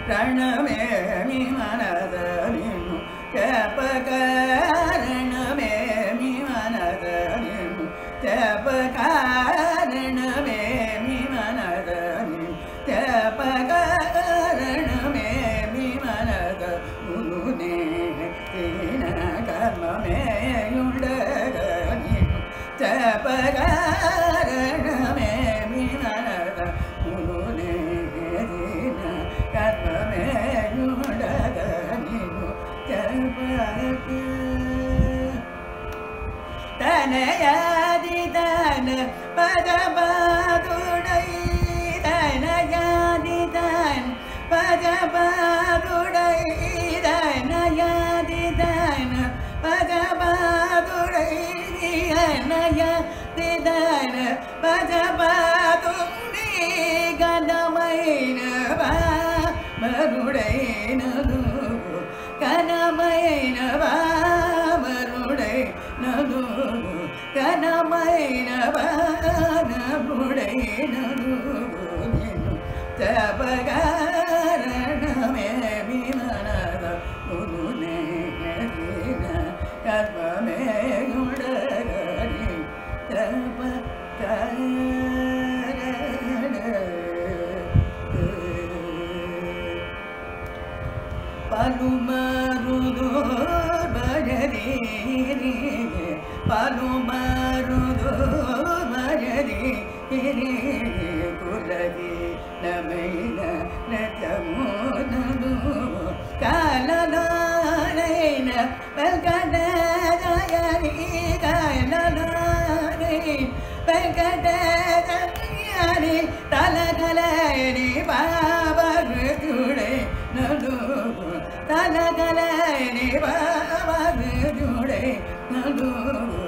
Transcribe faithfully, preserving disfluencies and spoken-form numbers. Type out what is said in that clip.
ரணமே மி மனத நின்னு ஜபகாரணமே மி மனத நின்னு ஜபகாரணமே மி மனத நின்னு ஜபகாரணமே மி மனத முனுனே தீன கர்மமே யுண்டக நின்னு ஜபகாரணமே மி மனத முனுனே தீன கர்மமே யுண்டக நின்னு ஜபக தனயாதி தன பதபாதுடை தனயாதி தன பதபாதுடை தனயாதி தன பதபாதுடை தனயாதி தன பதபாதுடை கனமைன மருடை நது கனமைன மருடை நது கனமைன மருடை நது ஜபகாரணமே மி மனத முனுனே தீன கர்மமே யுண்டகனி ஜபகாரண பலுமருதோர் பஜதி பலுமருதோர் பஜதி குலதி நமைன நஜமுனது காலனாரைன பல்கடதயரி காலனாரை பல்கடதயரி தலகலரி பாபருடை நது தலகலரி பாபருடை நது